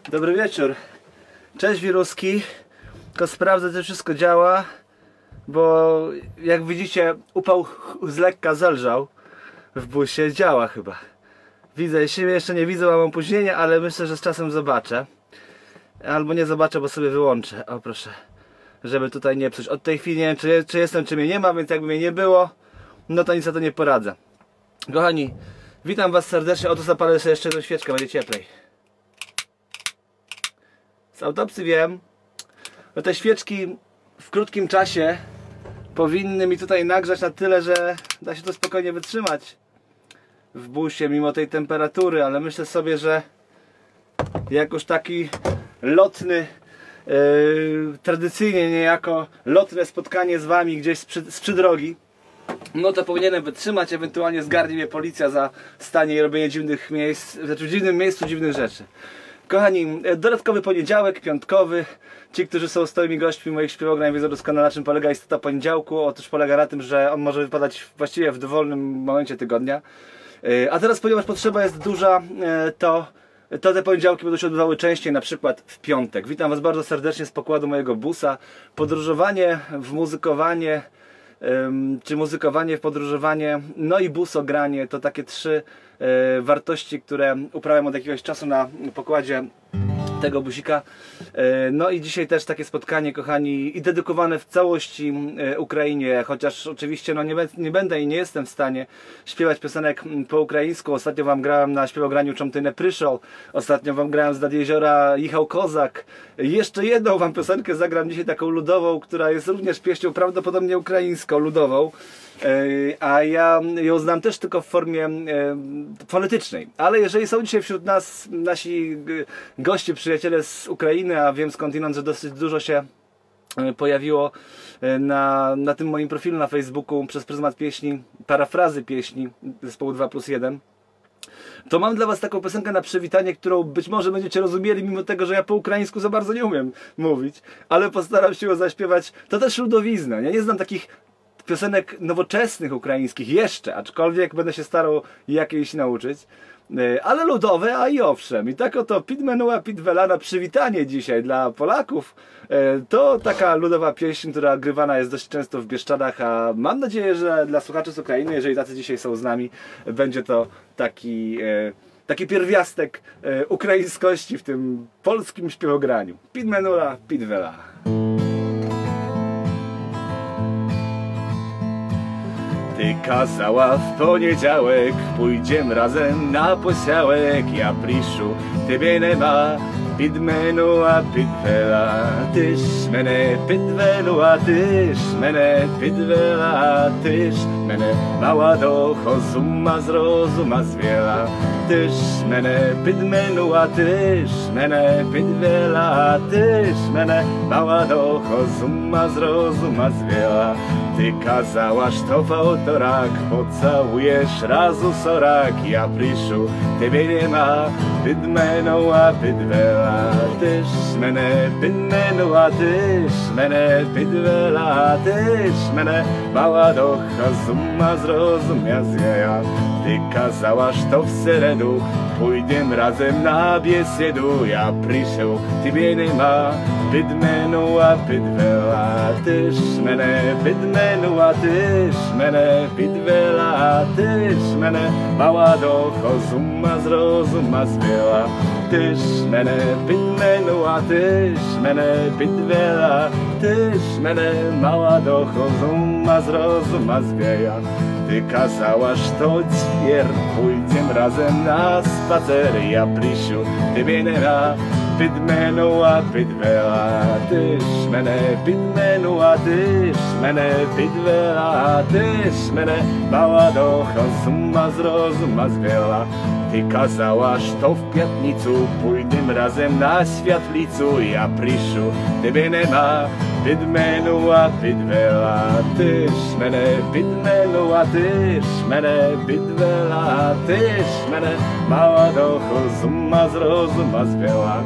Dobry wieczór. Cześć wiruski. Tylko sprawdzę, czy wszystko działa, bo jak widzicie, upał z lekka zelżał w busie. Działa chyba. Widzę, siebie jeszcze nie widzę, mam opóźnienie, ale myślę, że z czasem zobaczę. Albo nie zobaczę, bo sobie wyłączę. O proszę, żeby tutaj nie psuć. Od tej chwili nie wiem, czy jestem, czy mnie nie ma, więc jakby mnie nie było, no to nic na to nie poradzę. Kochani, witam was serdecznie. Oto zapalę sobie jeszcze jedną świeczkę, będzie cieplej. Z autopsji wiem, że te świeczki w krótkim czasie powinny mi tutaj nagrzać na tyle, że da się to spokojnie wytrzymać w busie mimo tej temperatury, ale myślę sobie, że jak już taki lotny, tradycyjnie niejako lotne spotkanie z wami gdzieś z przydrogi, no to powinienem wytrzymać, ewentualnie zgarnie mnie policja za stanie i robienie dziwnych miejsc, znaczy w dziwnym miejscu dziwnych rzeczy. Kochani, dodatkowy poniedziałek, piątkowy. Ci, którzy są stałymi gośćmi moich śpiewograń, wiedzą doskonale, na czym polega istota poniedziałku. Otóż polega na tym, że on może wypadać właściwie w dowolnym momencie tygodnia. A teraz, ponieważ potrzeba jest duża, to te poniedziałki będą się odbywały częściej, na przykład w piątek. Witam was bardzo serdecznie z pokładu mojego busa. Podróżowanie w muzykowanie, czy muzykowanie w podróżowanie, no i busogranie to takie trzy wartości, które uprawiam od jakiegoś czasu na pokładzie tego busika. No i dzisiaj też takie spotkanie, kochani, i dedykowane w całości Ukrainie, chociaż oczywiście no nie będę i nie jestem w stanie śpiewać piosenek po ukraińsku. Ostatnio wam grałem na śpiewograniu Czom ty nie przyszł, ostatnio wam grałem z nad jeziora Jechał Kozak. Jeszcze jedną wam piosenkę zagram dzisiaj, taką ludową, która jest również pieśnią prawdopodobnie ukraińską, ludową. A ja ją znam też tylko w formie fonetycznej. Ale jeżeli są dzisiaj wśród nas nasi goście, przyjaciele z Ukrainy, a wiem skądinąd, że dosyć dużo się pojawiło na tym moim profilu na Facebooku przez pryzmat pieśni, parafrazy pieśni zespołu 2+1, to mam dla was taką piosenkę na przywitanie, którą być może będziecie rozumieli, mimo tego, że ja po ukraińsku za bardzo nie umiem mówić, ale postaram się ją zaśpiewać. To też ludowizna. Ja nie znam takich piosenek nowoczesnych ukraińskich jeszcze, aczkolwiek będę się starał jakiejś nauczyć, ale ludowe, a i owszem. I tak oto Pidmenua Pidvela na przywitanie dzisiaj dla Polaków. To taka ludowa pieśń, która grywana jest dość często w Bieszczadach, a mam nadzieję, że dla słuchaczy z Ukrainy, jeżeli tacy dzisiaj są z nami, będzie to taki pierwiastek ukraińskości w tym polskim śpiewograniu. Pidmenua Pidvela. Ty kazała w poniedziałek, pójdziem razem na posiałek. Ja priszu, tybie nie ma, Pidmenua Pidvela. Tyż mene Pidvelua, tyż mene Pidvela. Tyż mene mała do rozuma zrozuma zwiela. Tyż mene Pidmenua, tyż mene Pidvela. Tyż mene mała do rozuma zrozuma zwiela. Ty kazałaś to w autorak, pocałujesz razu sorak. Ja priszu, tybie nie ma, Pidmenua Pidvela. Tyż mene Pidmenua, tyż mene Pidvela. Tyż mene mała do rozuma zrozumia zjeja. Ty kazałaś to w seredu, pójdziemy razem na biesedu. Ja priszu, tybie nie ma, Pidmenua Pidvela. Tyż mene Pidmenua, tyż mene Pidvela. Tyż mene mała do rozuma zrozuma zwiela. Tyż mene Pidmenua, tyż mene Pidvela. Tyż mene mała do rozuma zrozuma zwieja. Ty kazałaś to ćwier, pójdziem razem na spacer. Ja prisiu, tybie nie ma, Pidmenua Pidvela. Tyż mene Pidmenua, tyż mene Pidvela. Tyż mene mała do rozuma zrozuma zwiela. Ty kazałaś to w piatnicu, pójdziemy razem na światlicu. Ja priszu, tybie nie ma, Pidmenua Pidvela. Tyż mene Pidmenua, tyż mene Pidvela. Tyż mene mała do rozuma zrozuma zwiela.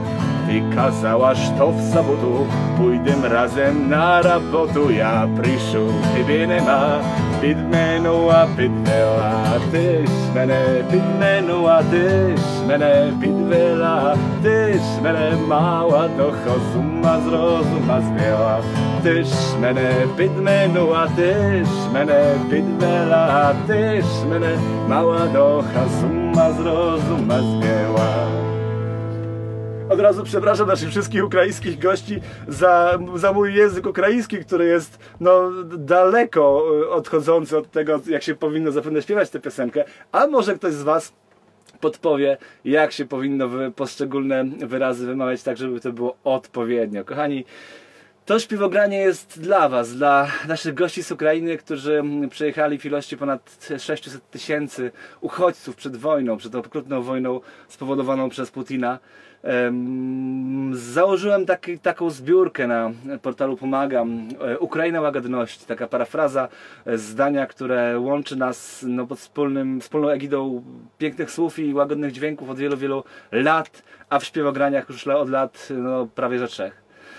wykazałaś to w sobotu, pójdę razem na robotu. Ja przyszł, ciebie nie ma, підменула, підвела, ти ж мене підменула, ти ж мене підвела, ти ж мене мала до розума з розума звела, ти ж мене підменула, ти ж мене підвела, ти ж мене mała do rozuma z rozuma zwiała. Od razu przepraszam naszych wszystkich ukraińskich gości za mój język ukraiński, który jest no, daleko odchodzący od tego, jak się powinno zapewne śpiewać tę piosenkę. A może ktoś z was podpowie, jak się powinno poszczególne wyrazy wymawiać tak, żeby to było odpowiednio. Kochani, to śpiewogranie jest dla was, dla naszych gości z Ukrainy, którzy przyjechali w ilości ponad 600 000 uchodźców przed wojną, przed okrutną wojną spowodowaną przez Putina. Założyłem taką zbiórkę na portalu Pomagam, Ukraina łagodności, taka parafraza zdania, które łączy nas no, pod wspólną egidą pięknych słów i łagodnych dźwięków od wielu, wielu lat, a w śpiewograniach już od lat no, prawie że 3.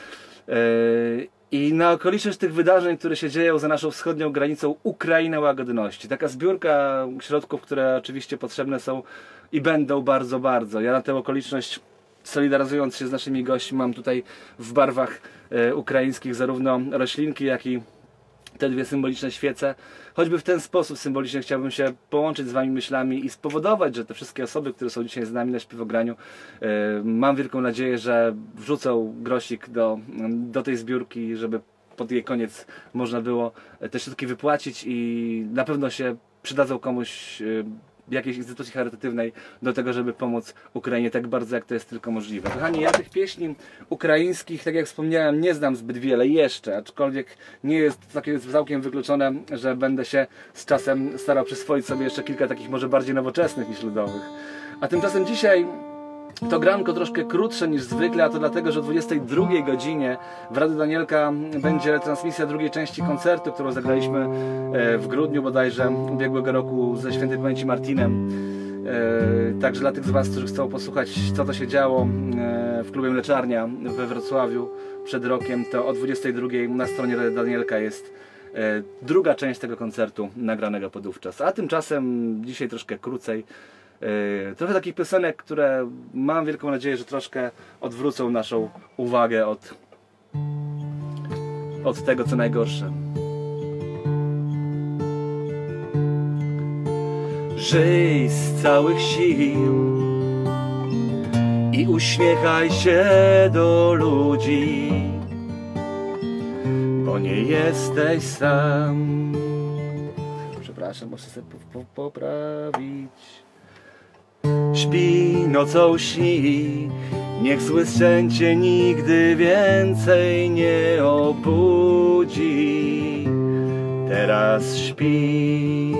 I na okoliczność tych wydarzeń, które się dzieją za naszą wschodnią granicą, Ukraina łagodności. Taka zbiórka środków, które oczywiście potrzebne są i będą bardzo, bardzo. Ja na tę okoliczność, solidaryzując się z naszymi gośćmi, mam tutaj w barwach ukraińskich zarówno roślinki, jak i te dwie symboliczne świece. Choćby w ten sposób symbolicznie chciałbym się połączyć z wami myślami i spowodować, że te wszystkie osoby, które są dzisiaj z nami na śpiewograniu, mam wielką nadzieję, że wrzucą grosik do tej zbiórki, żeby pod jej koniec można było te środki wypłacić i na pewno się przydadzą komuś jakiejś instytucji charytatywnej do tego, żeby pomóc Ukrainie tak bardzo, jak to jest tylko możliwe. Kochani, ja tych pieśni ukraińskich, tak jak wspomniałem, nie znam zbyt wiele jeszcze, aczkolwiek nie jest całkiem wykluczone, że będę się z czasem starał przyswoić sobie jeszcze kilka takich może bardziej nowoczesnych niż ludowych. A tymczasem dzisiaj to granko troszkę krótsze niż zwykle, a to dlatego, że o 22 godzinie w Radiu Danielka będzie transmisja drugiej części koncertu, którą zagraliśmy w grudniu bodajże ubiegłego roku ze świętej pamięci Martinem. Także dla tych z was, którzy chcą posłuchać, co to się działo w klubie Mleczarnia we Wrocławiu przed rokiem, to o 22 na stronie Rady Danielka jest druga część tego koncertu nagranego podówczas. A tymczasem dzisiaj troszkę krócej. Trochę takich piosenek, które mam wielką nadzieję, że troszkę odwrócą naszą uwagę od tego, co najgorsze. Żyj z całych sił i uśmiechaj się do ludzi, bo nie jesteś sam. Przepraszam, muszę sobie poprawić. Śpi, nocą śni, niech zły sen cię nigdy więcej nie obudzi. Teraz śpi.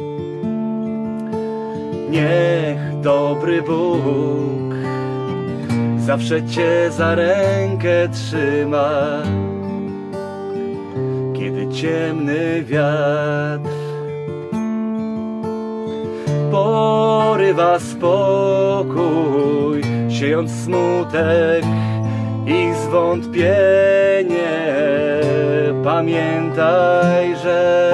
Niech dobry Bóg zawsze cię za rękę trzyma, kiedy ciemny wiatr porywa spokój, siejąc smutek i zwątpienie. Pamiętaj, że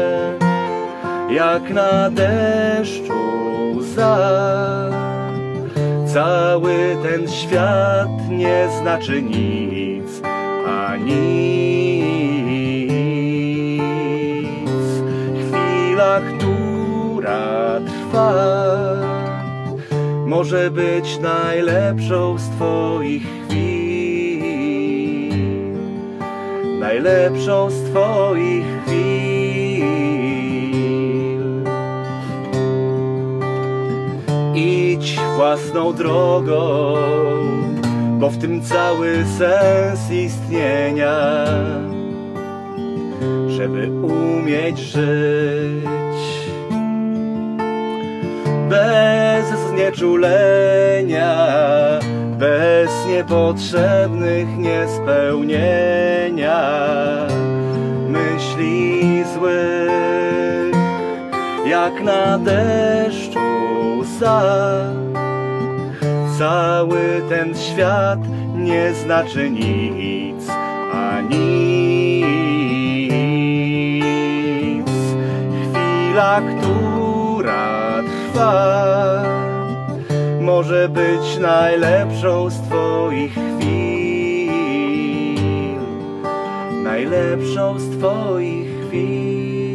jak na deszczu łza, cały ten świat nie znaczy nic, a nic. Chwila, która trwa, może być najlepszą z twoich chwil, najlepszą z twoich chwil. Idź własną drogą, bo w tym cały sens istnienia, żeby umieć żyć bez znieczulenia, bez niepotrzebnych niespełnienia myśli złych, jak na deszczu łza, cały ten świat nie znaczy nic, a nic. Chwila, która trwa, może być najlepszą z twoich chwil, najlepszą z twoich chwil.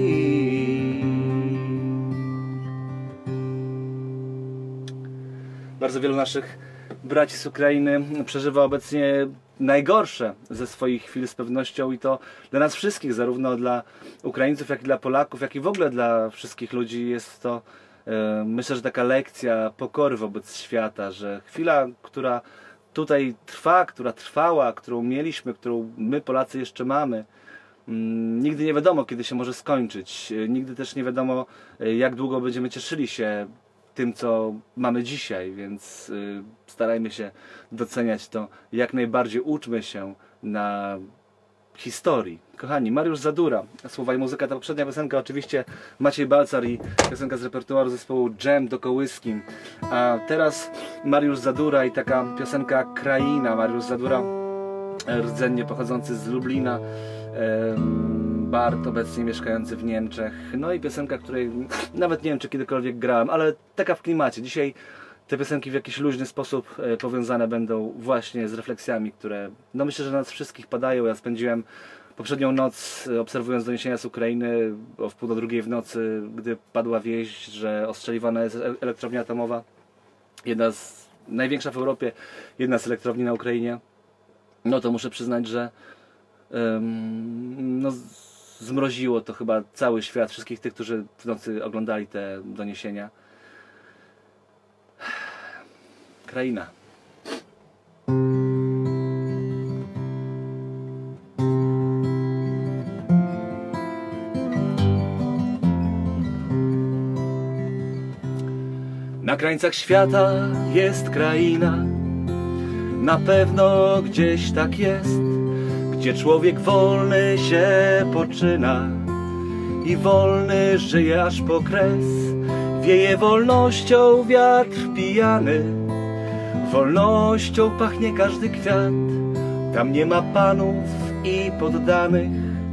Bardzo wielu naszych braci z Ukrainy przeżywa obecnie najgorsze ze swoich chwil z pewnością, i to dla nas wszystkich, zarówno dla Ukraińców, jak i dla Polaków, jak i w ogóle dla wszystkich ludzi. Jest to, myślę, że taka lekcja pokory wobec świata, że chwila, która tutaj trwa, która trwała, którą mieliśmy, którą my Polacy jeszcze mamy, nigdy nie wiadomo, kiedy się może skończyć. Nigdy też nie wiadomo, jak długo będziemy cieszyli się tym, co mamy dzisiaj, więc starajmy się doceniać to jak najbardziej, uczmy się na historii. Kochani, Mariusz Zadura, słowa i muzyka, ta poprzednia piosenka oczywiście Maciej Balcar i piosenka z repertuaru zespołu Dżem do Kołyskim, a teraz Mariusz Zadura i taka piosenka Kraina. Mariusz Zadura, rdzennie pochodzący z Lublina, Bart obecnie mieszkający w Niemczech, no i piosenka, której nawet nie wiem, czy kiedykolwiek grałem, ale taka w klimacie. Dzisiaj te piosenki w jakiś luźny sposób powiązane będą właśnie z refleksjami, które, no myślę, że na nas wszystkich padają. Ja spędziłem poprzednią noc obserwując doniesienia z Ukrainy o wpół do 2 w nocy, gdy padła wieść, że ostrzeliwana jest elektrownia atomowa, największa w Europie, jedna z elektrowni na Ukrainie. No to muszę przyznać, że no, zmroziło to chyba cały świat, wszystkich tych, którzy w nocy oglądali te doniesienia. Kraina. Na krańcach świata jest kraina, na pewno gdzieś tak jest, gdzie człowiek wolny się poczyna i wolny żyje aż po kres. Wieje wolnością wiatr pijany, wolnością pachnie każdy kwiat. Tam nie ma panów i poddanych,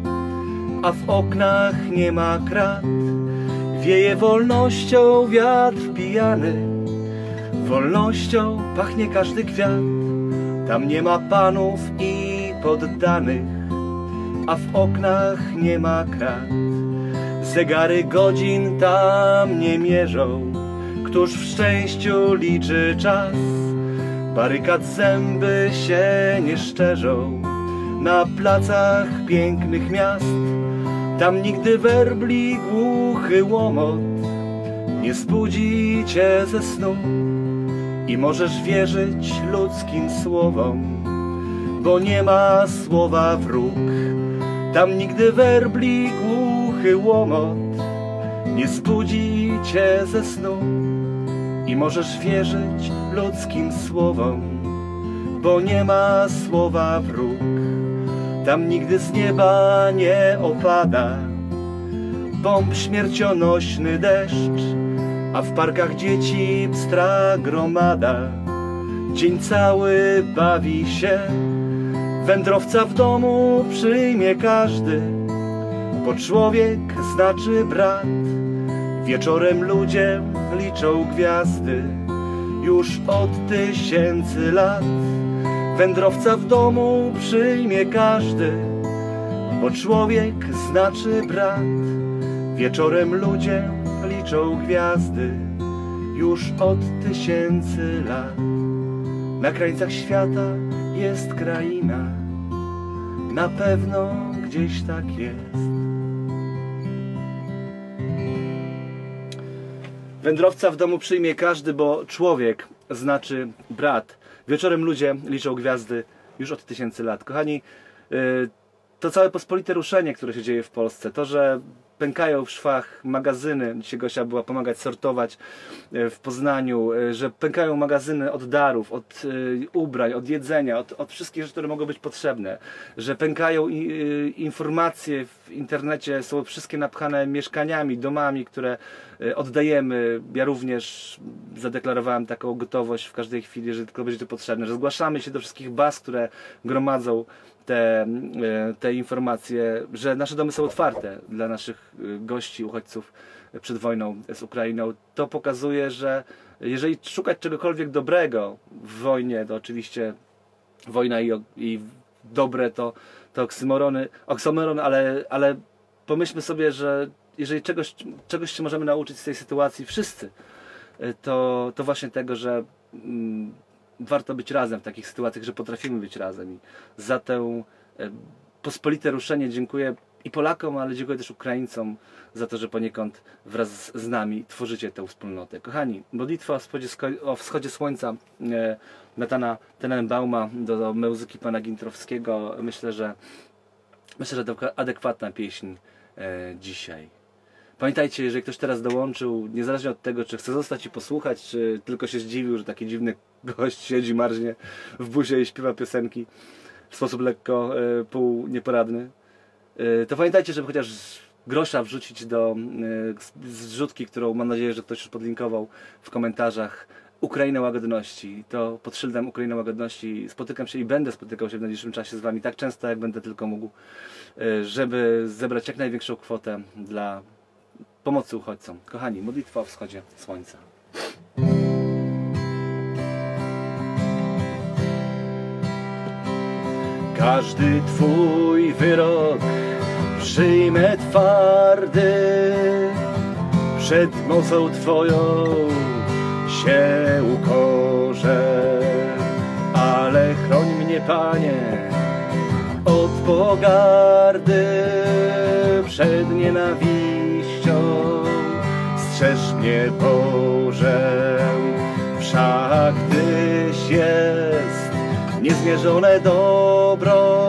a w oknach nie ma krat. Wieje wolnością wiatr pijany, wolnością pachnie każdy kwiat. Tam nie ma panów i poddanych, a w oknach nie ma krat. Zegary godzin tam nie mierzą, któż w szczęściu liczy czas. Barykad zęby się nie szczerzą na placach pięknych miast. Tam nigdy werbli głuchy łomot nie zbudzi cię ze snu i możesz wierzyć ludzkim słowom, bo nie ma słowa wróg. Tam nigdy werbli głuchy łomot nie zbudzi cię ze snu i możesz wierzyć ludzkim słowom, bo nie ma słowa wróg. Tam nigdy z nieba nie opada bomb śmiercionośny deszcz, a w parkach dzieci pstra gromada dzień cały bawi się. Wędrowca w domu przyjmie każdy, bo człowiek znaczy brat. Wieczorem ludzie liczą gwiazdy już od 1000 lat. Wędrowca w domu przyjmie każdy, bo człowiek znaczy brat. Wieczorem ludzie liczą gwiazdy już od 1000 lat. Na krańcach świata jest kraina, na pewno gdzieś tak jest. Wędrowca w domu przyjmie każdy, bo człowiek znaczy brat. Wieczorem ludzie liczą gwiazdy już od 1000 lat. Kochani, to całe pospolite ruszenie, które się dzieje w Polsce, to, że pękają w szwach magazyny. Dzisiaj Gosia była pomagać sortować w Poznaniu, że pękają magazyny od darów, od ubrań, od jedzenia, od wszystkich rzeczy, które mogą być potrzebne. Że pękają informacje w internecie, są wszystkie napchane mieszkaniami, domami, które oddajemy. Ja również zadeklarowałem taką gotowość w każdej chwili, jeżeli tylko będzie to potrzebne, że zgłaszamy się do wszystkich baz, które gromadzą te informacje, że nasze domy są otwarte dla naszych gości, uchodźców przed wojną z Ukrainą. To pokazuje, że jeżeli szukać czegokolwiek dobrego w wojnie, to oczywiście wojna i dobre to oksymoron, ale pomyślmy sobie, że jeżeli czegoś się możemy nauczyć z tej sytuacji wszyscy, to właśnie tego, że warto być razem w takich sytuacjach, że potrafimy być razem. I za tę pospolite ruszenie dziękuję i Polakom, ale dziękuję też Ukraińcom za to, że poniekąd wraz z nami tworzycie tę wspólnotę. Kochani, modlitwa o wschodzie słońca Nathana Tenenbauma do muzyki pana Gintrowskiego. Myślę, że to adekwatna pieśń dzisiaj. Pamiętajcie, jeżeli ktoś teraz dołączył, niezależnie od tego, czy chce zostać i posłuchać, czy tylko się zdziwił, że taki dziwny gość siedzi marznie w busie i śpiewa piosenki w sposób lekko pół nieporadny, to pamiętajcie, żeby chociaż grosza wrzucić do zrzutki, którą mam nadzieję, że ktoś już podlinkował w komentarzach. Ukraina Łagodności. To pod szyldem Ukraina Łagodności spotykam się i będę spotykał się w najbliższym czasie z wami tak często, jak będę tylko mógł, żeby zebrać jak największą kwotę dla pomocy uchodźcom. Kochani, modlitwa o wschodzie słońca. Każdy twój wyrok przyjmę twardy, przed mocą twoją się ukorzę, ale chroń mnie, Panie, od pogardy, przed nienawiścią strzeż mnie, Boże, wszak Tyś jest niezmierzone dobro,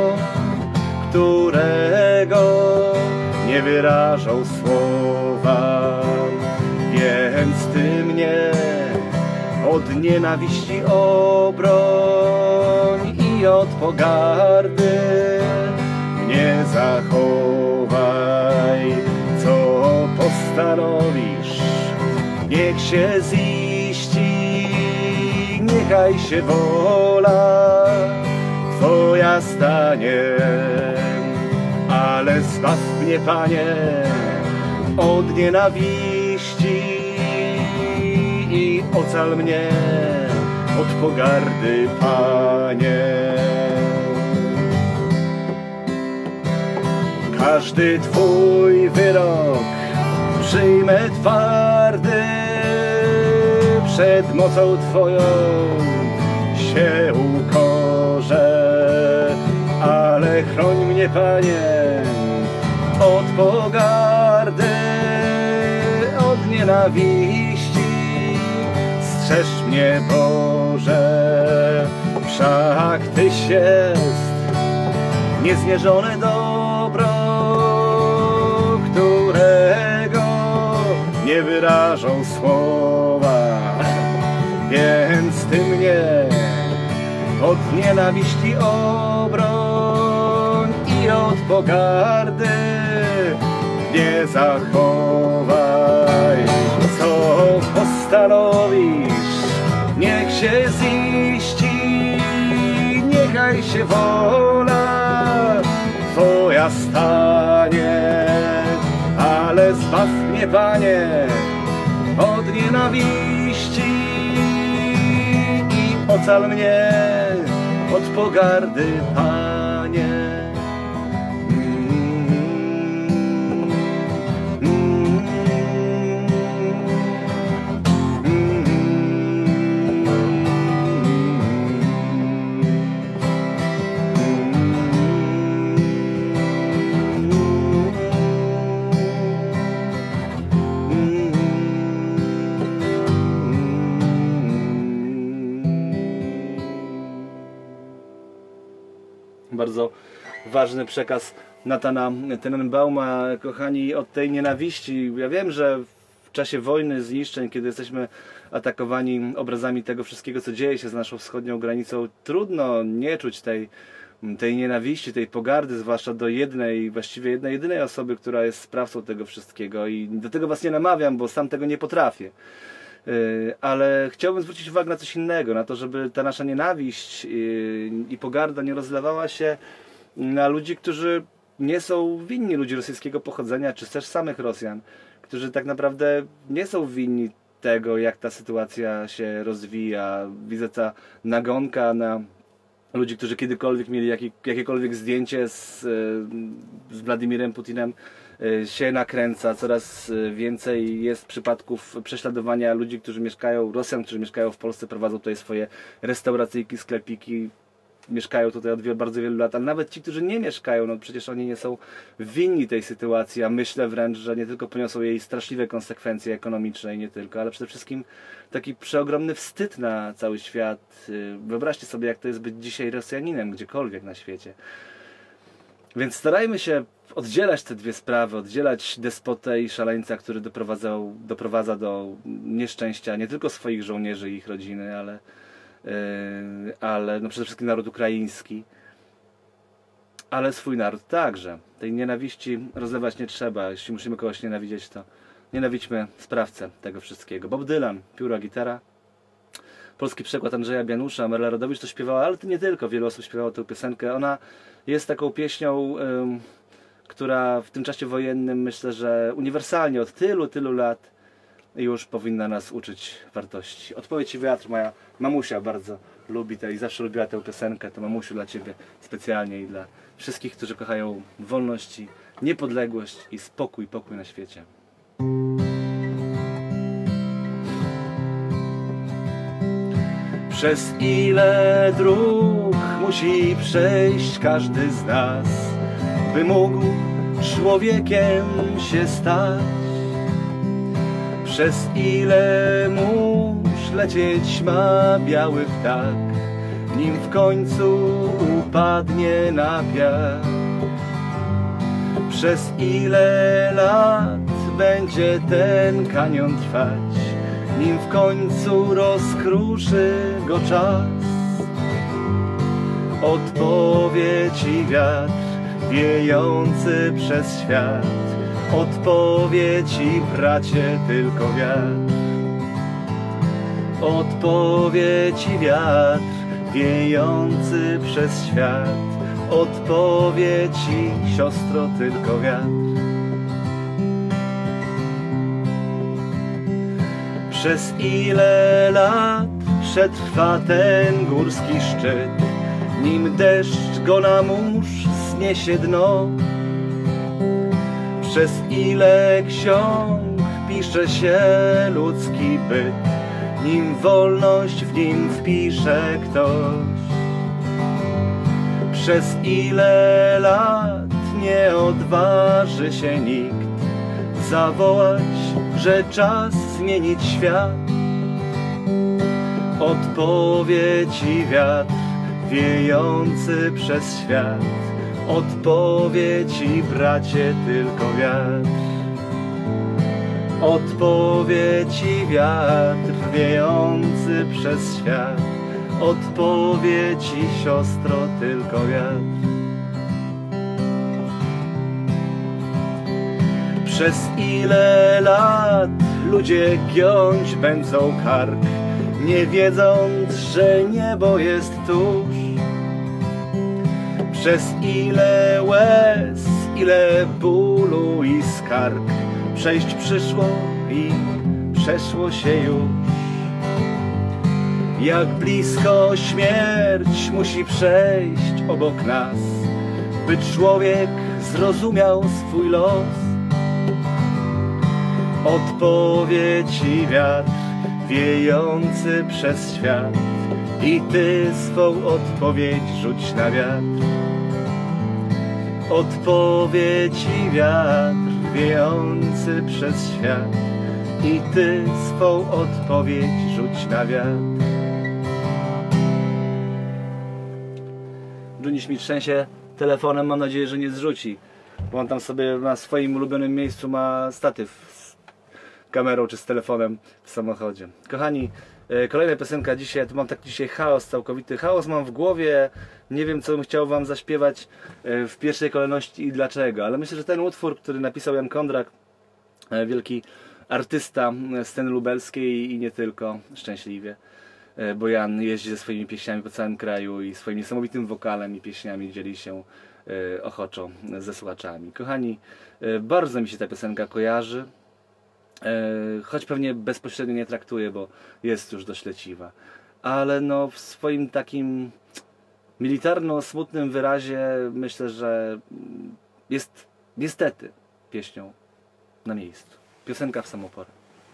którego nie wyrażą słowa, więc Ty mnie od nienawiści obroń i od pogardy mnie zachowaj. Co postanowisz, niech się ziści, niechaj się wola Twoja stanie, ale zbaw mnie, Panie, od nienawiści i ocal mnie od pogardy, Panie. Każdy Twój wyrok przyjmę twardy, przed mocą Twoją się ukorzę, ale chroń mnie, Panie, od pogardy, od nienawiści, strzeż mnie, Boże, wszak Tyś jest niezmierzone dobro, którego nie wyrażą słowa, więc Ty mnie od nienawiści obroń i od pogardy nie zachowaj. Co postanowisz, niech się ziści, niechaj się wola Twoja stanie, ale zbaw mnie, Panie, od nienawiści i ocal mnie od pogardy, Panie. Bardzo ważny przekaz Nathana Tenenbauma. Kochani, od tej nienawiści, ja wiem, że w czasie wojny, zniszczeń, kiedy jesteśmy atakowani obrazami tego wszystkiego, co dzieje się z naszą wschodnią granicą, trudno nie czuć tej nienawiści, tej pogardy, zwłaszcza do jednej, właściwie jednej, jedynej osoby, która jest sprawcą tego wszystkiego, i do tego was nie namawiam, bo sam tego nie potrafię. Ale chciałbym zwrócić uwagę na coś innego, na to, żeby ta nasza nienawiść i pogarda nie rozlewała się na ludzi, którzy nie są winni, ludzi rosyjskiego pochodzenia, czy też samych Rosjan, którzy tak naprawdę nie są winni tego, jak ta sytuacja się rozwija. Widzę ta nagonka na ludzi, którzy kiedykolwiek mieli jakiekolwiek zdjęcie z Władimirem Putinem, się nakręca. Coraz więcej jest przypadków prześladowania ludzi, którzy mieszkają, Rosjan, którzy mieszkają w Polsce, prowadzą tutaj swoje restauracyjki, sklepiki, mieszkają tutaj od bardzo wielu lat, ale nawet ci, którzy nie mieszkają, no przecież oni nie są winni tej sytuacji, a myślę wręcz, że nie tylko poniosą jej straszliwe konsekwencje ekonomiczne i nie tylko, ale przede wszystkim taki przeogromny wstyd na cały świat. Wyobraźcie sobie, jak to jest być dzisiaj Rosjaninem gdziekolwiek na świecie. Więc starajmy się oddzielać te dwie sprawy, oddzielać despotę i szaleńca, który doprowadza do nieszczęścia nie tylko swoich żołnierzy i ich rodziny, ale no przede wszystkim naród ukraiński, ale swój naród także. Tej nienawiści rozlewać nie trzeba. Jeśli musimy kogoś nienawidzieć, to nienawidźmy sprawcę tego wszystkiego. Bob Dylan, Pióra, gitara. Polski przekład Andrzeja Bianusza, Merla Rodowicz to śpiewała, ale to nie tylko, wielu osób śpiewało tę piosenkę. Ona jest taką pieśnią, która w tym czasie wojennym, myślę, że uniwersalnie od tylu lat już powinna nas uczyć wartości. Odpowiedź i wiatr, moja mamusia bardzo lubi i zawsze lubiła tę piosenkę. To, mamusiu, dla ciebie specjalnie i dla wszystkich, którzy kochają wolność, niepodległość i pokój na świecie. Przez ile dróg musi przejść każdy z nas, by mógł człowiekiem się stać? Przez ile mórz lecieć ma biały ptak, nim w końcu upadnie na piach? Przez ile lat będzie ten kanion trwać, nim w końcu rozkruszy go czas? Odpowie ci wiatr wiejący przez świat, odpowie ci, bracie, tylko wiatr. Odpowie ci wiatr wiejący przez świat, odpowie ci, siostro, tylko wiatr. Przez ile lat przetrwa ten górski szczyt, nim deszcz go na mórz zniesie dno? Przez ile ksiąg pisze się ludzki byt, nim wolność w nim wpisze ktoś? Przez ile lat nie odważy się nikt zawołać, że czas zmienić świat? Odpowie ci wiatr wiejący przez świat, odpowie ci, bracie, tylko wiatr. Odpowie ci wiatr wiejący przez świat, odpowie ci, siostro, tylko wiatr. Przez ile lat ludzie giąć będą kark, nie wiedząc, że niebo jest tuż? Przez ile łez, ile bólu i skarg przejść przyszło i przeszło się już? Jak blisko śmierć musi przejść obok nas, by człowiek zrozumiał swój los? Odpowie ci wiatr wiejący przez świat i ty swą odpowiedź rzuć na wiatr. Odpowie ci wiatr wiejący przez świat i ty swą odpowiedź rzuć na wiatr. Dżuni mi trzęsie, telefonem, mam nadzieję, że nie zrzuci, bo on tam sobie na swoim ulubionym miejscu ma statyw z kamerą czy z telefonem w samochodzie. Kochani, kolejna piosenka dzisiaj, ja tu mam taki dzisiaj chaos, całkowity chaos mam w głowie, nie wiem co bym chciał wam zaśpiewać w pierwszej kolejności i dlaczego, ale myślę, że ten utwór, który napisał Jan Kondrak, wielki artysta sceny lubelskiej i nie tylko, szczęśliwie, bo Jan jeździ ze swoimi pieśniami po całym kraju i swoim niesamowitym wokalem i pieśniami dzieli się ochoczo ze słuchaczami. Kochani, bardzo mi się ta piosenka kojarzy, choć pewnie bezpośrednio nie traktuję, bo jest już dość leciwa, ale no w swoim takim militarno-smutnym wyrazie myślę, że jest niestety pieśnią na miejscu. Piosenka w samoporę.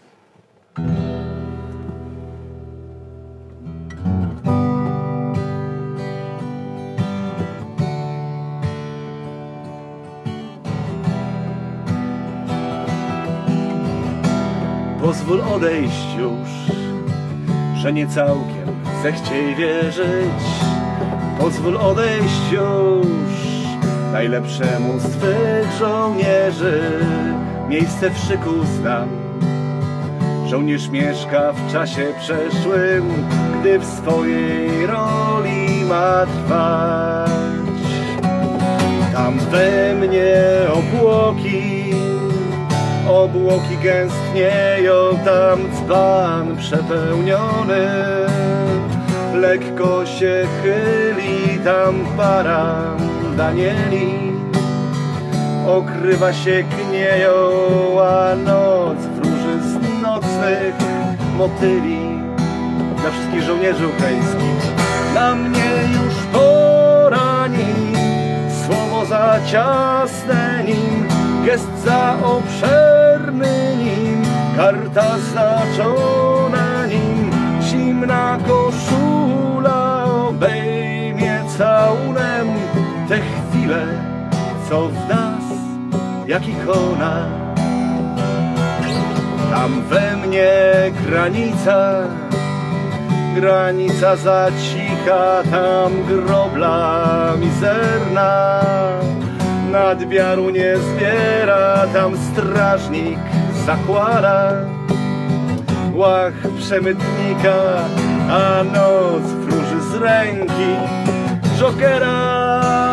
Pozwól odejść już, że nie całkiem zechciej wierzyć. Pozwól odejść już najlepszemu z twych żołnierzy. Miejsce w szyku znam. Żołnierz mieszka w czasie przeszłym, gdy w swojej roli ma trwać. Tam we mnie obłoki gęstnieją, tam dzban przepełniony lekko się chyli, tam para Danieli okrywa się knieją, a noc wróży z nocnych motyli. Dla wszystkich żołnierzy ukraińskich na mnie już pora nim, słowo za ciasne nim, gest za obszerny nim, karta znaczona nim, zimna koszula obejmie całunem te chwile, co w nas jak ikona. Tam we mnie granica za cicha, tam grobla mizerna nadmiaru nie zbiera, tam strażnik zakłada łach przemytnika, a noc wróży z ręki Jokera.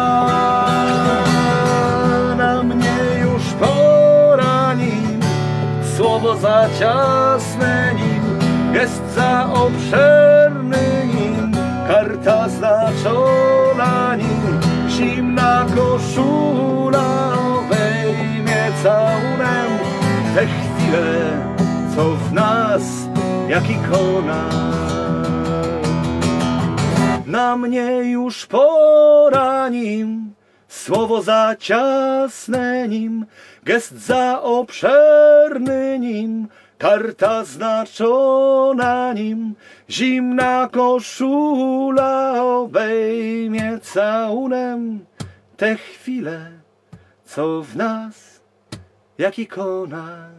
Na mnie już pora nim, słowo za ciasne nim, gest za obszerny nim, karta znaczona nim, zimna koszula obejmie całunem te chwile, co w nas jak ikona. Na mnie już pora nim, słowo za ciasne nim, gest za obszerny nim, karta znaczona nim, zimna koszula obejmie całunem te chwile, co w nas jak ikona.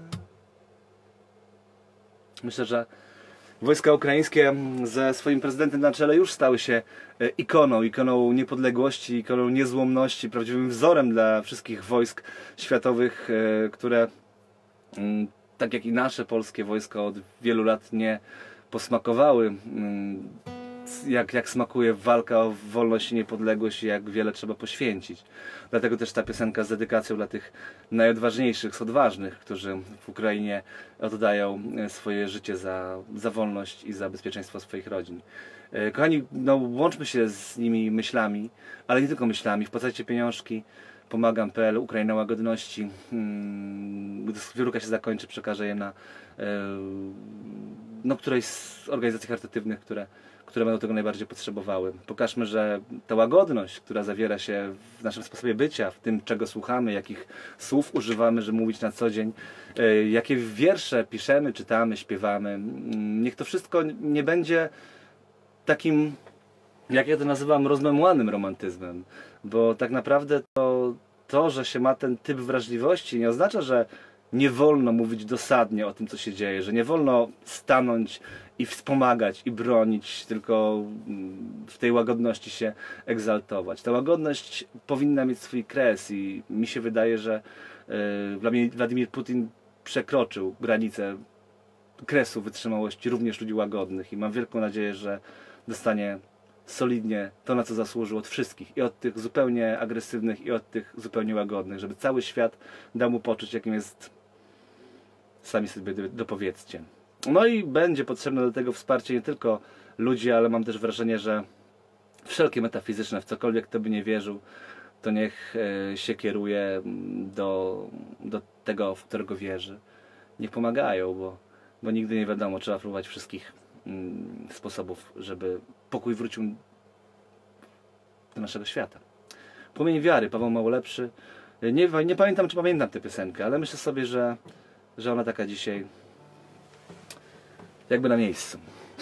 Myślę, że wojska ukraińskie ze swoim prezydentem na czele już stały się ikoną niepodległości, ikoną niezłomności, prawdziwym wzorem dla wszystkich wojsk światowych, które tak jak i nasze polskie wojsko od wielu lat nie posmakowały, jak smakuje walka o wolność i niepodległość i jak wiele trzeba poświęcić. Dlatego też ta piosenka z dedykacją dla tych najodważniejszych, z odważnych, którzy w Ukrainie oddają swoje życie za wolność i za bezpieczeństwo swoich rodzin. Kochani, no, łączmy się z nimi myślami, ale nie tylko myślami. Wpłacajcie pieniążki. Pomagam.pl, Ukraina Łagodności. Gdy zbiórka się zakończy, przekażę je na którejś z organizacji charytatywnych, które będą tego najbardziej potrzebowały. Pokażmy, że ta łagodność, która zawiera się w naszym sposobie bycia, w tym, czego słuchamy, jakich słów używamy, żeby mówić na co dzień, jakie wiersze piszemy, czytamy, śpiewamy, niech to wszystko nie będzie takim, jak ja to nazywam, rozmemłanym romantyzmem, bo tak naprawdę to, że się ma ten typ wrażliwości, nie oznacza, że nie wolno mówić dosadnie o tym, co się dzieje, że nie wolno stanąć i wspomagać, i bronić, tylko w tej łagodności się egzaltować. Ta łagodność powinna mieć swój kres i mi się wydaje, że Władimir Putin przekroczył granicę kresu wytrzymałości również ludzi łagodnych i mam wielką nadzieję, że dostanie solidnie to, na co zasłużył od wszystkich, i od tych zupełnie agresywnych, i od tych zupełnie łagodnych, żeby cały świat dał mu poczuć, jakim jest. Sami sobie dopowiedzcie. No i będzie potrzebne do tego wsparcie nie tylko ludzi, ale mam też wrażenie, że wszelkie metafizyczne, w cokolwiek kto by nie wierzył, to niech się kieruje do tego, w którego wierzy. Niech pomagają, bo nigdy nie wiadomo, trzeba próbować wszystkich sposobów, żeby pokój wrócił do naszego świata. Płomień wiary, Paweł Małolepszy. Nie pamiętam, czy pamiętam tę piosenkę, ale myślę sobie, że ona taka dzisiaj jakby na miejscu.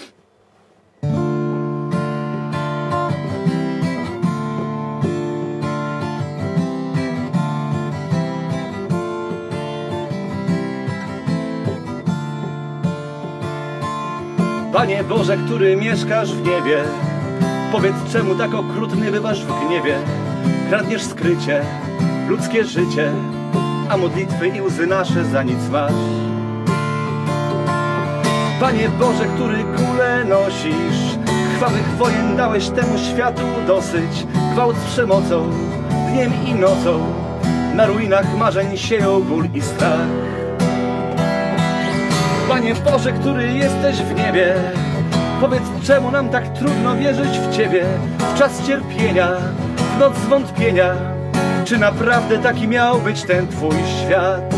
Panie Boże, który mieszkasz w niebie, powiedz, czemu tak okrutny bywasz w gniewie? Kradniesz skrycie ludzkie życie, a modlitwy i łzy nasze za nic masz. Panie Boże, który kulę nosisz, krwawych wojen dałeś temu światu dosyć. Gwałt z przemocą, dniem i nocą, na ruinach marzeń sieją ból i strach. Panie Boże, który jesteś w niebie, powiedz, czemu nam tak trudno wierzyć w Ciebie w czas cierpienia, w noc zwątpienia. Czy naprawdę taki miał być ten Twój świat?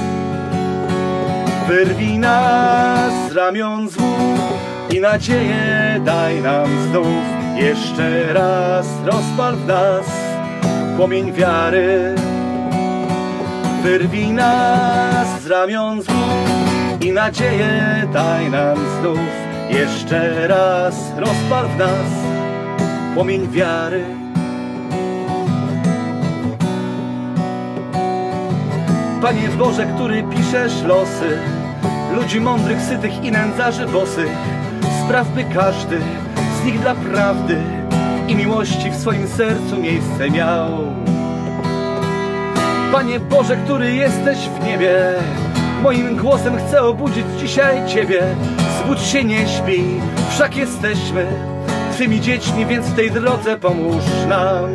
Wyrwij nas z ramion złu i nadzieję daj nam znów. Jeszcze raz rozpal w nas płomień wiary. Wyrwij nas z ramion złu i nadzieję daj nam znów. Jeszcze raz rozpal w nas płomień wiary. Panie Boże, który piszesz losy ludzi mądrych, sytych i nędzarzy bosych, spraw, by każdy z nich dla prawdy i miłości w swoim sercu miejsce miał. Panie Boże, który jesteś w niebie, moim głosem chcę obudzić dzisiaj Ciebie. Zbudź się, nie śpij, wszak jesteśmy Twymi dziećmi, więc w tej drodze pomóż nam.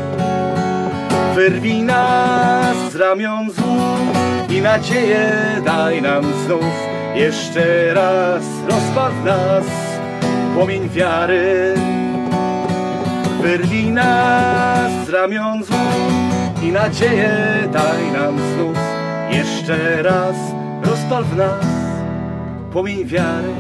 Wyrwij nas z ramion złu i nadzieję daj nam znów. Jeszcze raz rozpal w nas płomień wiary. Wyrwij nas z ramion złu i nadzieję daj nam znów. Jeszcze raz rozpal w nas płomień wiary.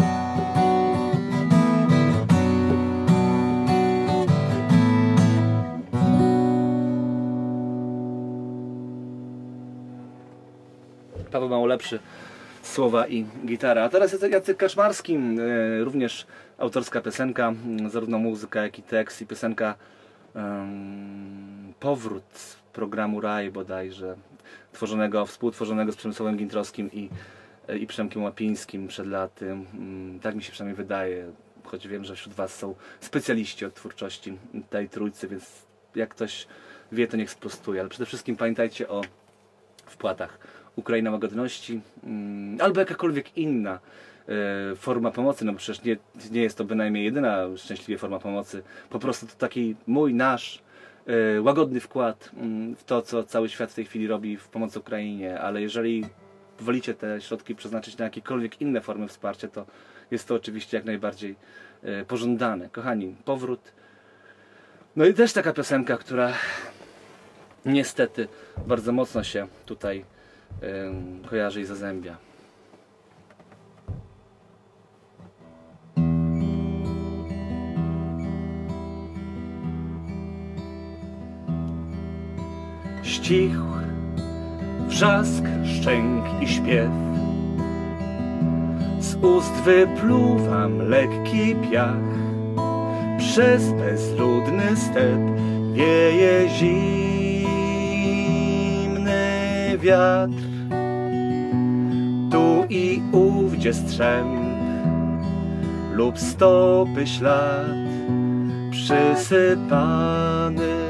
Paweł Małolepszy, słowa i gitara. A teraz jest Jacek Kaczmarski, również autorska piosenka, zarówno muzyka, jak i tekst, i piosenka powrót programu Raj bodajże, współtworzonego z Przemysławem Gintrowskim i Przemkiem Łapińskim przed laty. Tak mi się przynajmniej wydaje, choć wiem, że wśród Was są specjaliści od twórczości tej trójcy, więc jak ktoś wie, to niech sprostuje. Ale przede wszystkim pamiętajcie o wpłatach. Ukraina Łagodności, albo jakakolwiek inna forma pomocy, no bo przecież nie jest to bynajmniej jedyna szczęśliwie forma pomocy. Po prostu to taki mój, nasz łagodny wkład w to, co cały świat w tej chwili robi w pomocy Ukrainie, ale jeżeli wolicie te środki przeznaczyć na jakiekolwiek inne formy wsparcia, to jest to oczywiście jak najbardziej pożądane. Kochani, powrót. No i też taka piosenka, która niestety bardzo mocno się tutaj kojarzy i zazębia. Ścichł wrzask, szczęk i śpiew, z ust wypluwam lekki piach, przez bezludny step wieje zimny wiatr. gdzie strzęp lub stopy ślad przysypany.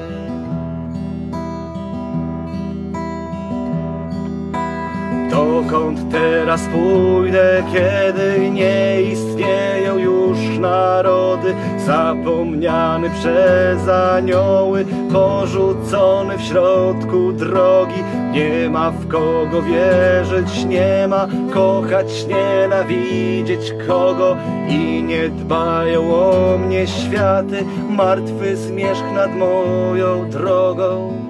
Dokąd teraz pójdę, kiedy nie istnieją już narody, zapomniany przez anioły, porzucony w środku drogi. Nie ma w kogo wierzyć, nie ma kochać, nienawidzieć kogo i nie dbają o mnie światy, martwy zmierzch nad moją drogą.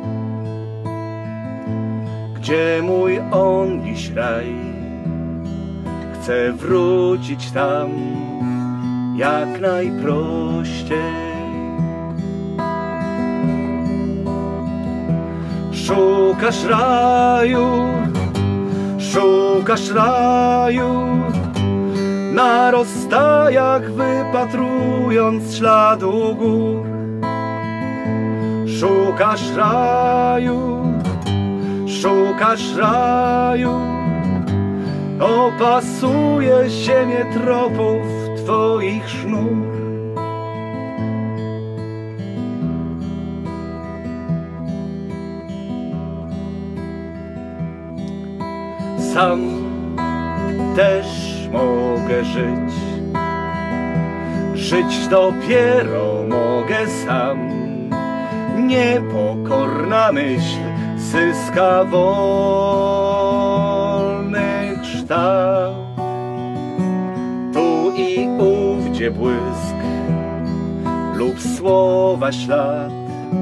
Gdzie mój on dziś raj? Chcę wrócić tam jak najprościej. Szukasz raju, na rozstajach wypatrując śladu gór. Szukasz raju, opasuje ziemię tropów twoich sznur. Sam też mogę żyć dopiero mogę sam. Niepokorna myśl zyska wolny kształt. Tu i ówdzie błysk lub słowa ślad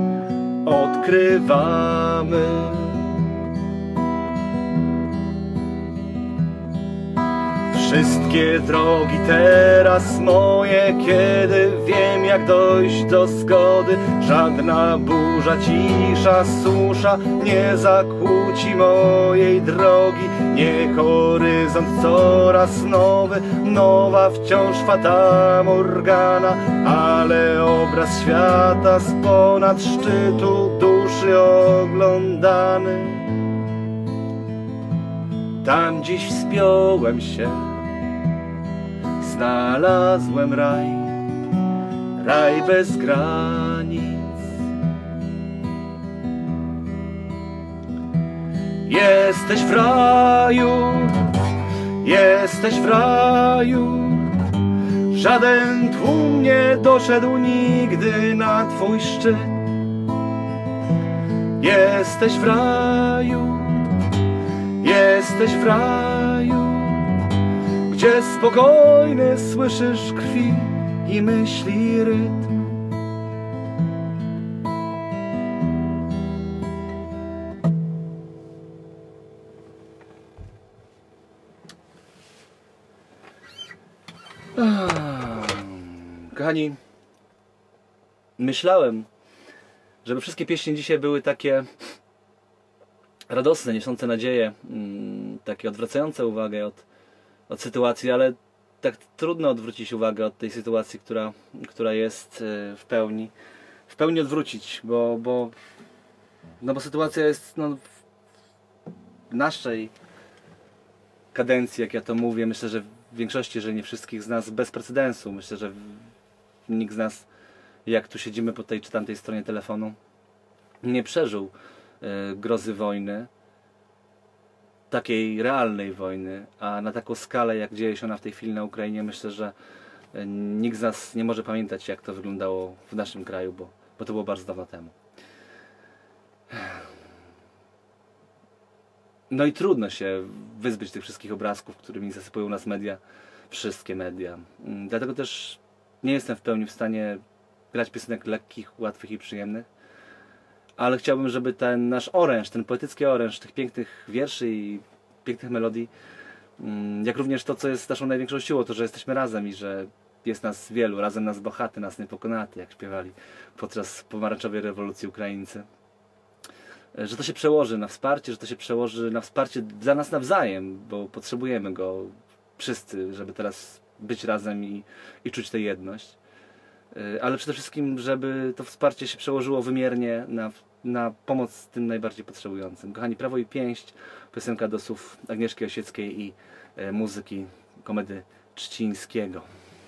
odkrywamy. Wszystkie drogi teraz moje, kiedy wiem jak dojść do zgody. Żadna burza, cisza, susza nie zakłóci mojej drogi. Nie horyzont coraz nowy, nowa wciąż fata morgana, ale obraz świata z ponad szczytu duszy oglądany. Tam dziś wspiąłem się, znalazłem raj bez granic. Jesteś w raju, żaden tłum nie doszedł nigdy na twój szczyt. Jesteś w raju, gdzie spokojny słyszysz krwi i myśli rytm. Kochani, myślałem, żeby wszystkie pieśni dzisiaj były takie radosne, niosące nadzieję, takie odwracające uwagę od sytuacji, ale tak trudno odwrócić uwagę od tej sytuacji, która jest w pełni odwrócić, bo sytuacja jest w naszej kadencji, jak ja to mówię, myślę, że w większości, jeżeli nie wszystkich z nas, bez precedensu. Myślę, że nikt z nas, jak tu siedzimy po tej czy tamtej stronie telefonu, nie przeżył grozy wojny, takiej realnej wojny, a na taką skalę, jak dzieje się ona w tej chwili na Ukrainie, myślę, że nikt z nas nie może pamiętać, jak to wyglądało w naszym kraju, bo to było bardzo dawno temu. No i trudno się wyzbyć tych wszystkich obrazków, którymi zasypują nas media, wszystkie media. Dlatego też nie jestem w pełni w stanie grać piosenek lekkich, łatwych i przyjemnych, ale chciałbym, żeby ten nasz oręż, ten poetycki oręż tych pięknych wierszy i pięknych melodii, jak również to, co jest naszą największą siłą, to, że jesteśmy razem i że jest nas wielu, razem nas bohaty, nas niepokonaty, jak śpiewali podczas pomarańczowej rewolucji Ukraińcy, że to się przełoży na wsparcie, że to się przełoży na wsparcie dla nas nawzajem, bo potrzebujemy go wszyscy, żeby teraz być razem i czuć tę jedność. Ale przede wszystkim, żeby to wsparcie się przełożyło wymiernie na pomoc tym najbardziej potrzebującym. Kochani, Prawo i Pięść, piosenka do słów Agnieszki Osieckiej i muzyki Komedy Trzcińskiego.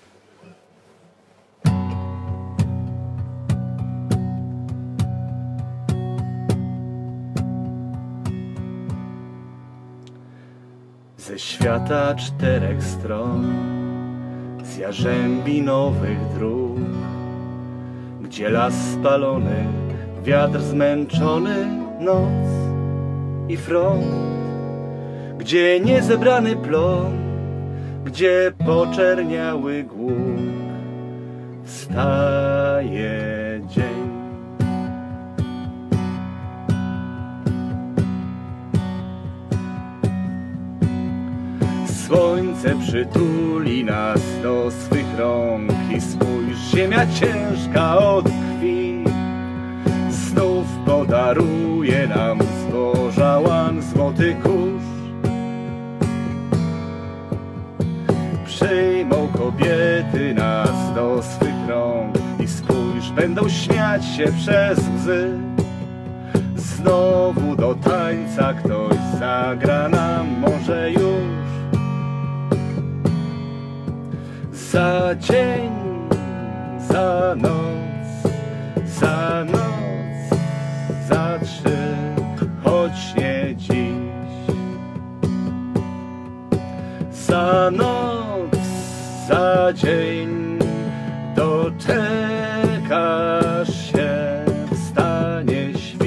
Ze świata 4 stron, z jarzębi nowych dróg, gdzie las spalony, wiatr zmęczony, noc i front, gdzie niezebrany plon, gdzie poczerniały głóg, wstaje dzień. Słońce przytuli nas do swych rąk i spójrz, ziemia ciężka od krwi znów podaruje nam zboża łan, złoty kurz. Przyjmą kobiety nas do swych rąk i spójrz, będą śmiać się przez łzy. Znowu do tańca ktoś zagra nam może już. Za dzień, za noc, za noc, za 3, choć nie dziś. Za noc, za dzień, doczekasz się, wstanie świt.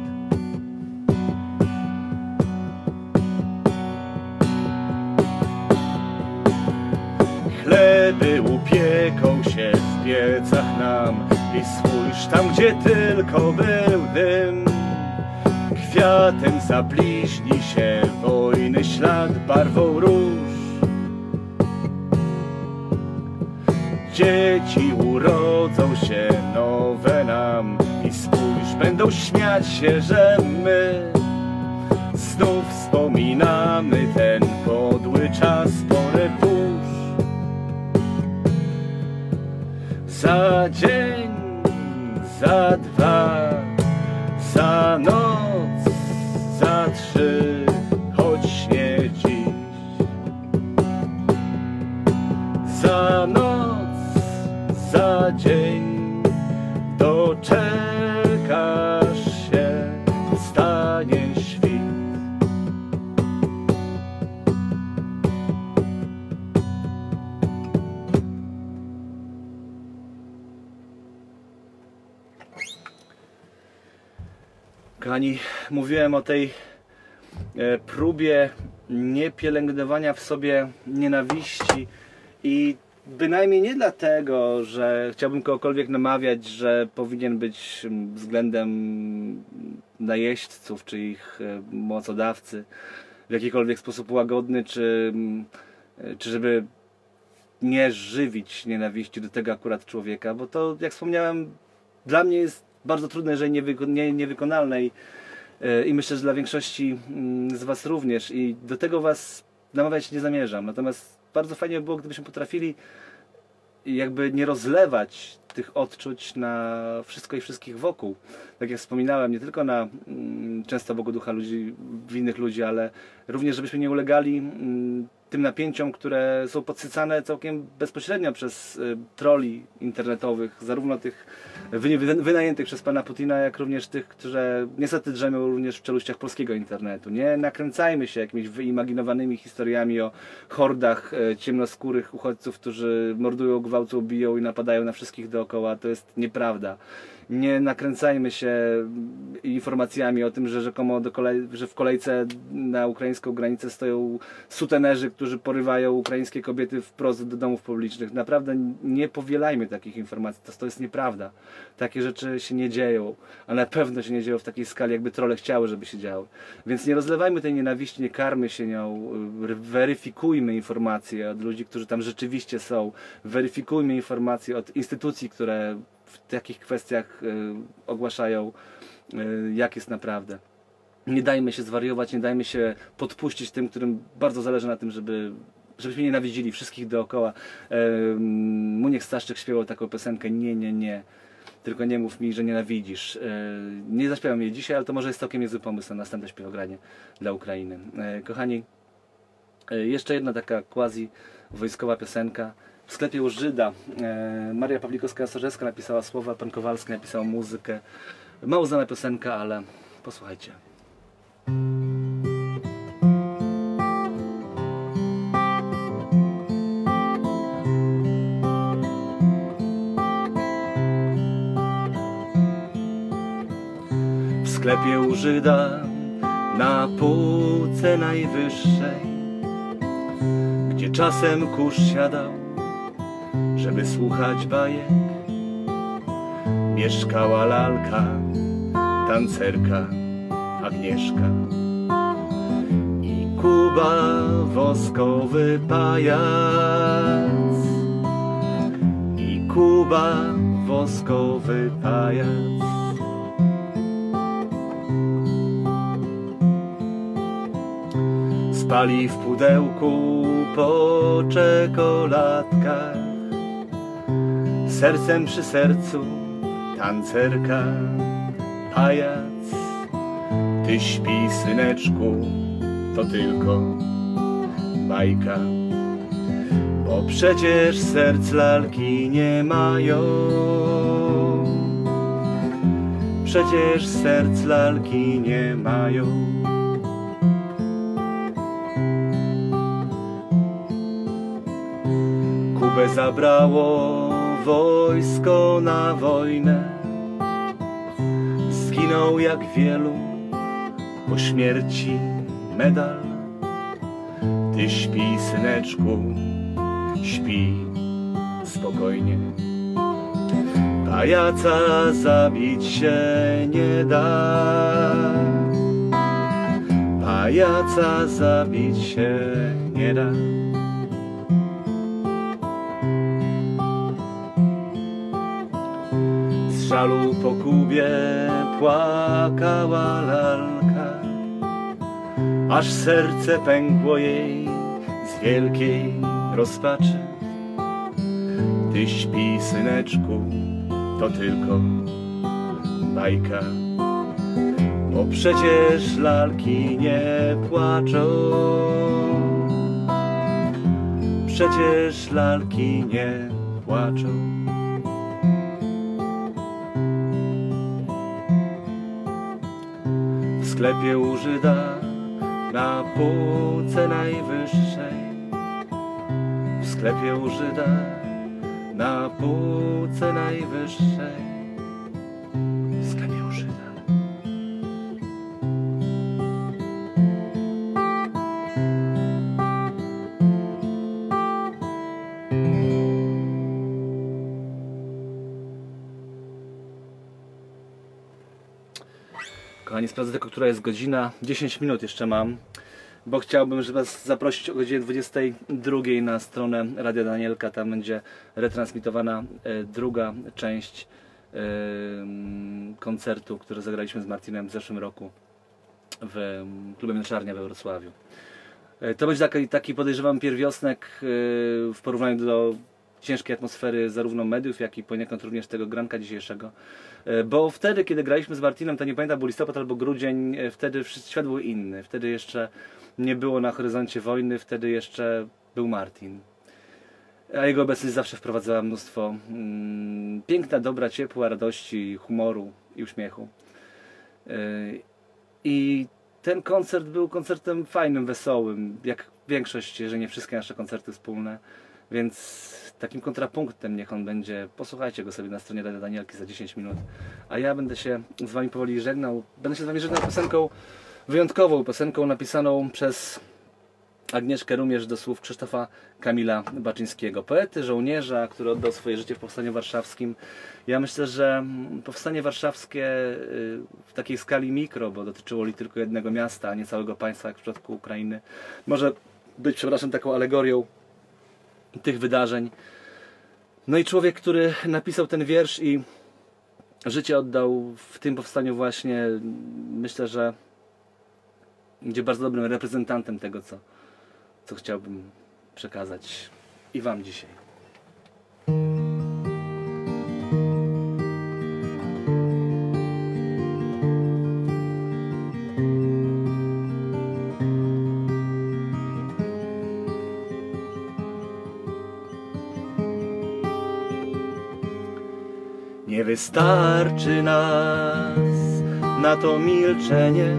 Chleby upieką się w piecach nam i spójrz, tam gdzie tylko był dym, kwiatem zabliźni się wojny ślad barwą róż. Dzieci urodzą się nowe nam i spójrz, będą śmiać się, że my znów wspominamy ten podły czas, porę burz. Za dzień, za 2, za noc, za 3, choć nie dziś. Za noc, za dzień, doczekasz się, stanie świt. Kochani, mówiłem o tej próbie niepielęgnowania w sobie nienawiści i bynajmniej nie dlatego, że chciałbym kogokolwiek namawiać, że powinien być względem najeźdźców czy ich mocodawcy w jakikolwiek sposób łagodny, czy żeby nie żywić nienawiści do tego akurat człowieka, bo to, jak wspomniałem, dla mnie jest bardzo trudne, jeżeli niewykonalne i myślę, że dla większości z Was również, i do tego Was namawiać nie zamierzam. Natomiast bardzo fajnie by było, gdybyśmy potrafili jakby nie rozlewać tych odczuć na wszystko i wszystkich wokół. Tak jak wspominałem, nie tylko na często Bogu ducha ludzi, winnych ludzi, ale również żebyśmy nie ulegali tym napięciom, które są podsycane całkiem bezpośrednio przez troli internetowych, zarówno tych wynajętych przez pana Putina, jak również tych, które niestety drzemią również w czeluściach polskiego internetu. Nie nakręcajmy się jakimiś wyimaginowanymi historiami o hordach ciemnoskórych uchodźców, którzy mordują, gwałcą, biją i napadają na wszystkich dookoła. To jest nieprawda. Nie nakręcajmy się informacjami o tym, że rzekomo że w kolejce na ukraińską granicę stoją sutenerzy, którzy porywają ukraińskie kobiety wprost do domów publicznych. Naprawdę nie powielajmy takich informacji. To jest nieprawda. Takie rzeczy się nie dzieją, a na pewno się nie dzieją w takiej skali, jakby trolle chciały, żeby się działy. Więc nie rozlewajmy tej nienawiści, nie karmy się nią, weryfikujmy informacje od ludzi, którzy tam rzeczywiście są. Weryfikujmy informacje od instytucji, które w takich kwestiach ogłaszają, jak jest naprawdę. Nie dajmy się zwariować, nie dajmy się podpuścić tym, którym bardzo zależy na tym, żebyśmy nienawidzili wszystkich dookoła. Muniek Staszczyk śpiewał taką piosenkę: nie, nie, nie, tylko nie mów mi, że nienawidzisz. Nie zaśpiewam jej dzisiaj, ale to może jest całkiem niezły pomysł na następne śpiewogranie dla Ukrainy. Kochani, Jeszcze jedna taka quasi wojskowa piosenka. W sklepie u Żyda Maria Pawlikowska-Jasorzewska napisała słowa, pan Kowalski napisał muzykę. Mało znana piosenka, ale posłuchajcie. W sklepie u Żyda na półce najwyższej, gdzie czasem kurz siadał, żeby słuchać bajek, mieszkała lalka, tancerka Agnieszka i Kuba, woskowy pajac. I Kuba, woskowy pajac. Spali w pudełku po czekoladkach, sercem przy sercu tancerka, pajac. Ty śpi, syneczku, to tylko bajka, bo przecież serc lalki nie mają. Przecież serc lalki nie mają. Kubę zabrało wojsko na wojnę, zginął jak wielu, po śmierci medal. Ty śpi, syneczku, śpi spokojnie, pajaca zabić się nie da. Pajaca zabić się nie da. Z żalu po Kubie płakała lalka, aż serce pękło jej z wielkiej rozpaczy. Ty śpi, syneczku, to tylko bajka, bo przecież lalki nie płaczą. Przecież lalki nie płaczą. W sklepie u Żyda na półce najwyższej, w sklepie u Żyda na półce najwyższej, w sklepie u Żyda. Kochani, sprawdzę tylko, która jest godzina. 10 minut jeszcze mam, bo chciałbym, żeby Was zaprosić o godzinie 22 na stronę Radia Danielka. Tam będzie retransmitowana druga część koncertu, który zagraliśmy z Martinem w zeszłym roku w klubie Męczarnia we Wrocławiu. To będzie taki podejrzewam pierwiosnek w porównaniu do ciężkiej atmosfery zarówno mediów, jak i poniekąd również tego granka dzisiejszego. Bo wtedy, kiedy graliśmy z Martinem, to nie pamiętam, był listopad albo grudzień, wtedy świat był inny. Wtedy jeszcze nie było na horyzoncie wojny, wtedy jeszcze był Martin. A jego obecność zawsze wprowadzała mnóstwo piękna, dobra, ciepła, radości, humoru i uśmiechu. I ten koncert był koncertem fajnym, wesołym, jak większość, jeżeli nie wszystkie nasze koncerty wspólne. Więc takim kontrapunktem niech on będzie. Posłuchajcie go sobie na stronie Radia Danielki za 10 minut. A ja będę się z Wami powoli żegnał. Będę się z Wami żegnał piosenką wyjątkową, piosenką napisaną przez Agnieszkę Rumierz do słów Krzysztofa Kamila Baczyńskiego. Poety, żołnierza, który oddał swoje życie w Powstaniu Warszawskim. Ja myślę, że Powstanie Warszawskie w takiej skali mikro, bo dotyczyło tylko jednego miasta, a nie całego państwa, jak w przypadku Ukrainy, może być, przepraszam, taką alegorią tych wydarzeń. No i człowiek, który napisał ten wiersz i życie oddał w tym powstaniu właśnie, myślę, że będzie bardzo dobrym reprezentantem tego, co chciałbym przekazać i Wam dzisiaj. Nie wystarczy nas na to milczenie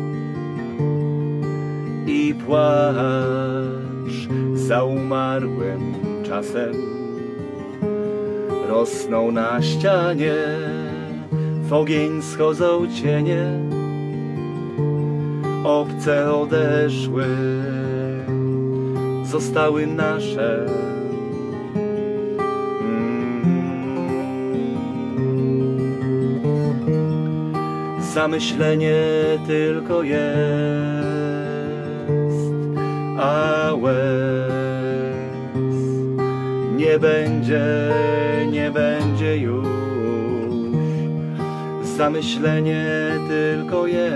i płacz za umarłym czasem. Rosną na ścianie, w ogień schodzą cienie, obce odeszły, zostały nasze. Zamyślenie tylko jest, a łez nie będzie już. Zamyślenie tylko jest,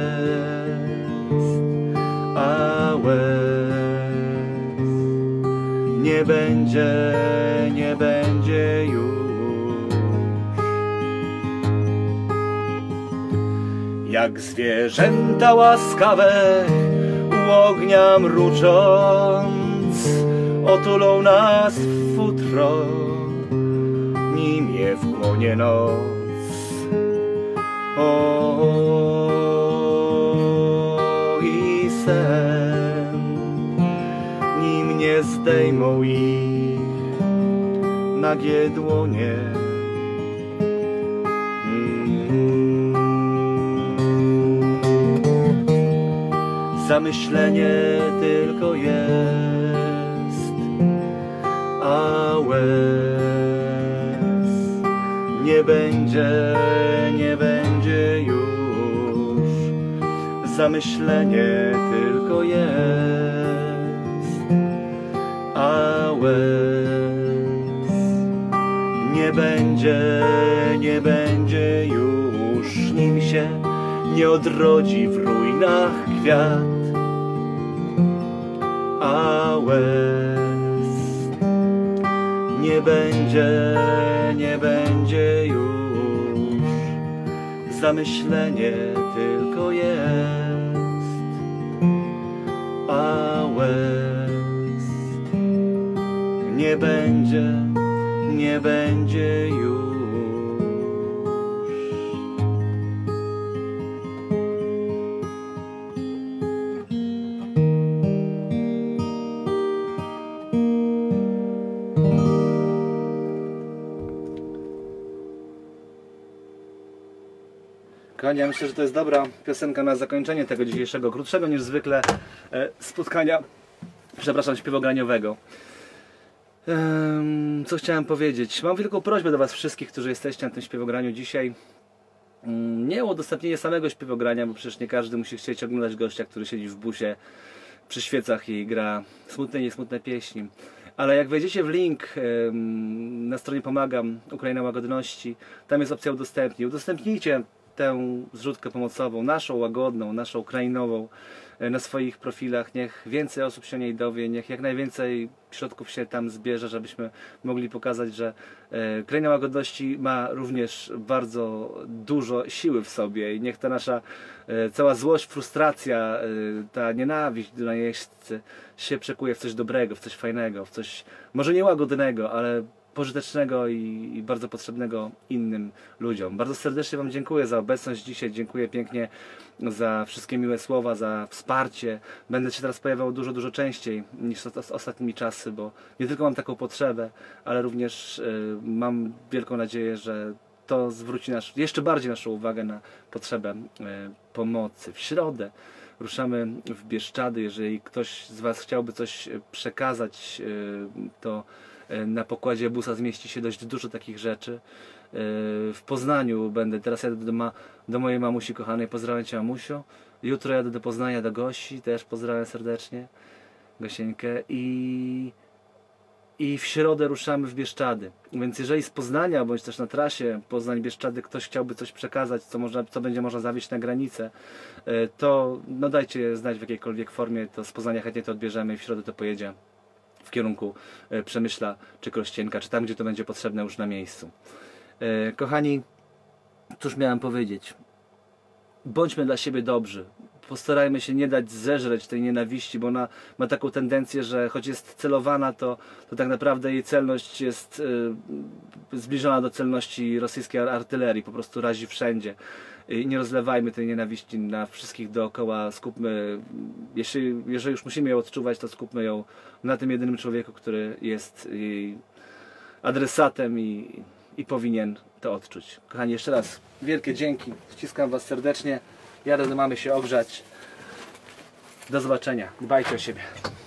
a łez nie będzie już. Jak zwierzęta łaskawe u ognia mrucząc, otulą nas w futro, nim je wchłonie noc. O, i sen, nim nie zdejmą ich nagie dłonie. Zamyślenie tylko jest, a łez nie będzie już. Zamyślenie tylko jest, a łez nie będzie już. Nim się nie odrodzi w ruinach kwiat, a łez nie będzie już. Zamyślenie tylko jest, a łez nie będzie już. Kochani, ja myślę, że to jest dobra piosenka na zakończenie tego dzisiejszego, krótszego niż zwykle spotkania, przepraszam, śpiewograniowego. Co chciałem powiedzieć? Mam wielką prośbę do Was wszystkich, którzy jesteście na tym śpiewograniu dzisiaj. Nie o udostępnienie samego śpiewogrania, bo przecież nie każdy musi chcieć oglądać gościa, który siedzi w busie przy świecach i gra smutne i niesmutne pieśni. Ale jak wejdziecie w link na stronie Pomagam Ukraina Łagodności, tam jest opcja udostępnij. Udostępnijcie tę zrzutkę pomocową, naszą łagodną, naszą ukrainową, na swoich profilach. Niech więcej osób się o niej dowie, niech jak najwięcej środków się tam zbierze, żebyśmy mogli pokazać, że Kraina Łagodności ma również bardzo dużo siły w sobie i niech ta nasza cała złość, frustracja, ta nienawiść do najeźdźcy się przekuje w coś dobrego, w coś fajnego, w coś może nie łagodnego, ale pożytecznego i bardzo potrzebnego innym ludziom. Bardzo serdecznie Wam dziękuję za obecność dzisiaj, dziękuję pięknie za wszystkie miłe słowa, za wsparcie. Będę się teraz pojawiał dużo częściej niż ostatnimi czasy, bo nie tylko mam taką potrzebę, ale również mam wielką nadzieję, że to zwróci jeszcze bardziej naszą uwagę na potrzebę pomocy. W środę ruszamy w Bieszczady. Jeżeli ktoś z Was chciałby coś przekazać, to na pokładzie busa zmieści się dość dużo takich rzeczy. W Poznaniu będę, teraz jadę do mojej mamusi kochanej, pozdrawiam Cię, mamusiu. Jutro jadę do Poznania, do Gosi, też pozdrawiam serdecznie Gosieńkę. I w środę ruszamy w Bieszczady. Więc jeżeli z Poznania, bądź też na trasie Poznań-Bieszczady ktoś chciałby coś przekazać, co będzie można zawieźć na granicę, to no dajcie znać w jakiejkolwiek formie, to z Poznania chętnie to odbierzemy i w środę to pojedzie w kierunku Przemyśla czy Krościenka, czy tam, gdzie to będzie potrzebne już na miejscu. Kochani, cóż miałem powiedzieć? Bądźmy dla siebie dobrzy. postarajmy się nie dać zeżreć tej nienawiści, bo ona ma taką tendencję, że choć jest celowana, to tak naprawdę jej celność jest zbliżona do celności rosyjskiej artylerii, po prostu razi wszędzie. I nie rozlewajmy tej nienawiści na wszystkich dookoła, skupmy, jeżeli już musimy ją odczuwać, to skupmy ją na tym jedynym człowieku, który jest jej adresatem i powinien to odczuć. Kochani, jeszcze raz wielkie dzięki, ściskam Was serdecznie, jadę do mamy się ogrzać. Do zobaczenia, dbajcie o siebie.